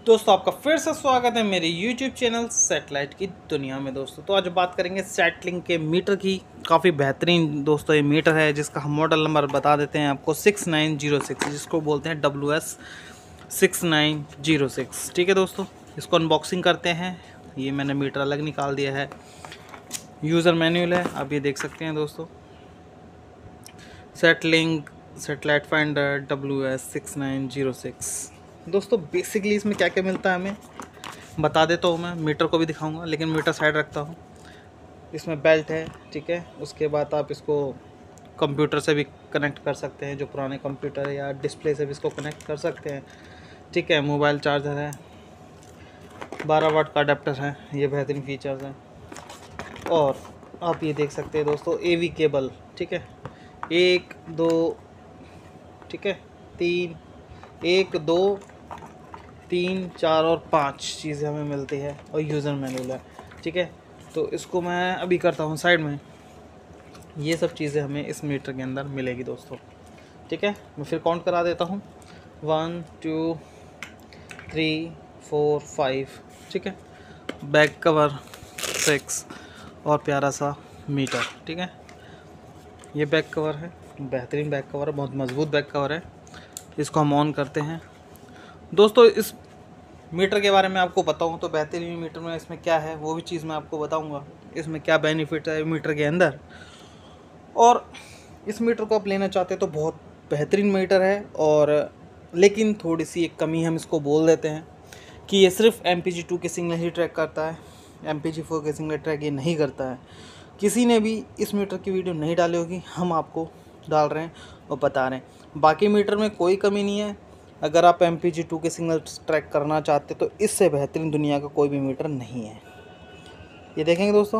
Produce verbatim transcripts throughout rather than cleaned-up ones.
दोस्तों आपका फिर से स्वागत है मेरे यूट्यूब चैनल सेटेलाइट की दुनिया में। दोस्तों तो आज बात करेंगे सेटलिंग के मीटर की। काफ़ी बेहतरीन दोस्तों ये मीटर है जिसका हम मॉडल नंबर बता देते हैं आपको सिक्स नाइन ज़ीरो सिक्स, जिसको बोलते हैं W S six nine zero six. ठीक है दोस्तों, इसको अनबॉक्सिंग करते हैं। ये मैंने मीटर अलग निकाल दिया है, यूज़र मैनुअल है, आप ये देख सकते हैं दोस्तों। Settling satellite finder W S six nine zero six. दोस्तों बेसिकली इसमें क्या क्या मिलता है हमें बता देता हूँ मैं। मीटर को भी दिखाऊंगा लेकिन मीटर साइड रखता हूँ। इसमें बेल्ट है, ठीक है। उसके बाद आप इसको कंप्यूटर से भी कनेक्ट कर सकते हैं, जो पुराने कंप्यूटर है, या डिस्प्ले से भी इसको कनेक्ट कर सकते हैं, ठीक है। मोबाइल चार्जर है, बारह वाट का अडेप्टर है, ये बेहतरीन फीचर्स हैं। और आप ये देख सकते हैं दोस्तों ए वी केबल, ठीक है। एक दो, ठीक है, तीन, एक दो तीन चार और पाँच चीज़ें हमें मिलती है, और यूज़र मैनुअल है, ठीक है। तो इसको मैं अभी करता हूँ साइड में। ये सब चीज़ें हमें इस मीटर के अंदर मिलेगी दोस्तों, ठीक है। मैं फिर काउंट करा देता हूँ, one two three four five, ठीक है। बैक कवर सिक्स और प्यारा सा मीटर, ठीक है। ये बैक कवर है, बेहतरीन बैक कवर है, बहुत मज़बूत बैक कवर है। इसको हम ऑन करते हैं दोस्तों। इस मीटर के बारे में आपको बताऊं तो बेहतरीन मीटर में इसमें क्या है वो भी चीज़ मैं आपको बताऊंगा। इसमें क्या बेनिफिट है मीटर के अंदर, और इस मीटर को आप लेना चाहते हैं तो बहुत बेहतरीन मीटर है। और लेकिन थोड़ी सी एक कमी हम इसको बोल देते हैं कि ये सिर्फ एम पी जी टू के सिग्नल ही ट्रैक करता है, एम पी जी फोर के सिग्नल ट्रैक ये नहीं करता है। किसी ने भी इस मीटर की वीडियो नहीं डाली होगी, हम आपको डाल रहे हैं और बता रहे हैं। बाकी मीटर में कोई कमी नहीं है। अगर आप एम पी जी टू के सिग्नल ट्रैक करना चाहते तो इससे बेहतरीन दुनिया का कोई भी मीटर नहीं है। ये देखेंगे दोस्तों,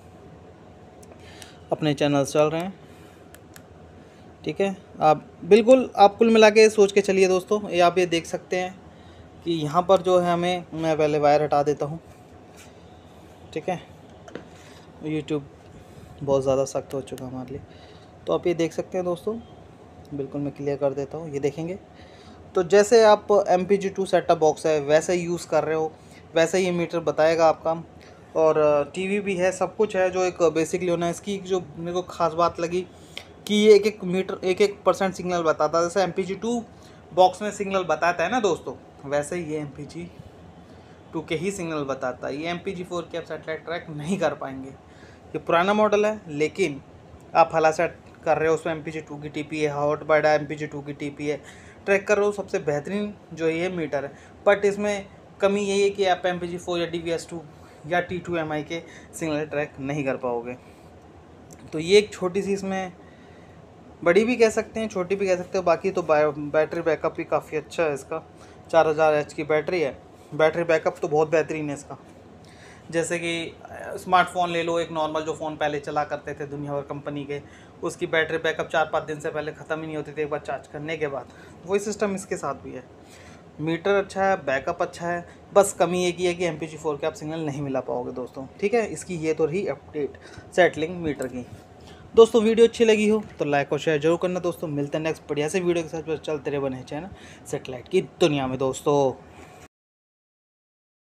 अपने चैनल चल रहे हैं, ठीक है। आप बिल्कुल आप कुल मिला के सोच के चलिए दोस्तों। ये आप ये देख सकते हैं कि यहाँ पर जो है हमें, मैं पहले वायर हटा देता हूँ, ठीक है। यूट्यूब बहुत ज़्यादा सख्त हो चुका हमारे लिए। तो आप ये देख सकते हैं दोस्तों, बिल्कुल मैं क्लियर कर देता हूँ। ये देखेंगे तो जैसे आप M P G two setup box है वैसे यूज़ कर रहे हो, वैसे ये मीटर बताएगा आपका। और टीवी भी है, सब कुछ है जो एक बेसिकली होना है। इसकी जो मेरे को ख़ास बात लगी कि ये एक एक मीटर एक एक परसेंट सिग्नल बताता है। जैसे M P G two box में सिग्नल बताता है ना दोस्तों, वैसे ही ये एम पी जी टू के ही सिग्नल बताता है। ये एम पी जी फोर के आप सेटेलाइट ट्रैक नहीं कर पाएंगे। ये पुराना मॉडल है, लेकिन आप हलासेट कर रहे हो, उसमें एम पी जी टू की टी पी है, hot bird M P G two की टी पी है, ट्रैक कर रहे हो, सबसे बेहतरीन जो ये मीटर है। बट इसमें कमी यही है कि आप एम पी जी फोर या डी वी एस टू या टी टू एम आई के सिग्नल ट्रैक नहीं कर पाओगे। तो ये एक छोटी सी, इसमें बड़ी भी कह सकते हैं, छोटी भी कह सकते हो। बाकी तो बैटरी बैकअप भी काफ़ी अच्छा है इसका, चार हज़ार एच की बैटरी है। बैटरी बैकअप तो बहुत बेहतरीन है इसका। जैसे कि स्मार्टफोन ले लो, एक नॉर्मल जो फ़ोन पहले चला करते थे दुनिया भर कंपनी के, उसकी बैटरी बैकअप चार पाँच दिन से पहले ख़त्म ही नहीं होती थी एक बार चार्ज करने के बाद। वही सिस्टम इसके साथ भी है। मीटर अच्छा है, बैकअप अच्छा है, बस कमी एक ही है कि एम पी जी फोर के आप सिग्नल नहीं मिला पाओगे दोस्तों, ठीक है। इसकी ये तो रही अपडेट सेटलिंग मीटर की। दोस्तों वीडियो अच्छी लगी हो तो लाइक और शेयर जरूर करना दोस्तों। मिलते हैं नेक्स्ट बढ़िया से वीडियो के साथ, चलते रहे बने चैनल सेटेलाइट की दुनिया में दोस्तों।